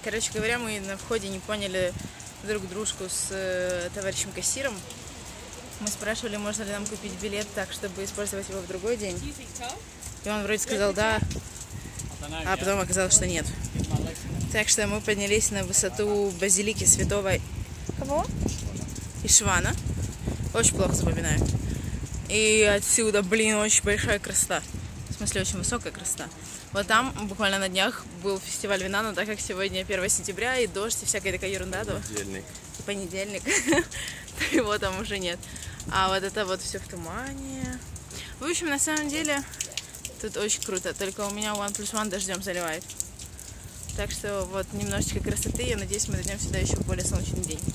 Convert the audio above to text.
Короче говоря, мы на входе не поняли друг дружку с товарищем кассиром. Мы спрашивали, можно ли нам купить билет так, чтобы использовать его в другой день. И он вроде сказал да, а потом оказалось, что нет. Так что мы поднялись на высоту базилики святого кого? Ишвана. Очень плохо запоминаю. И отсюда, блин, очень большая красота. В смысле, очень высокая красота. Вот там буквально на днях был фестиваль вина, но так как сегодня 1 сентября и дождь и всякая такая ерунда, то понедельник, то его там уже нет. А вот это вот все в тумане. В общем, на самом деле, тут очень круто. Только у меня OnePlus дождем заливает. Так что вот немножечко красоты. Я надеюсь, мы дойдем сюда еще в более солнечный день.